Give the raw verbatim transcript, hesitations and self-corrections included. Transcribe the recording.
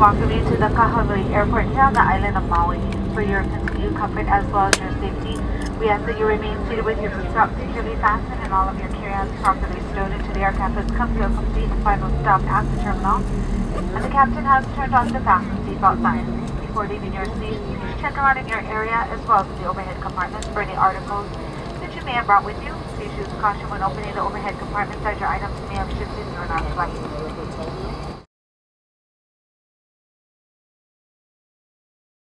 welcome you to the Kahului Airport here on the island of Maui. For your continued comfort as well as your safety, we ask that you remain seated with your seatbelt securely fastened and all of your carry-ons properly stowed into the aircraft has come to a complete and final stop at the terminal. And the captain has turned on the fasten seatbelt sign. Before leaving your seat, please check around in your area as well as the overhead compartments for any articles that you may have brought with you. Please use caution when opening the overhead compartments as your items may have shifted during our flight.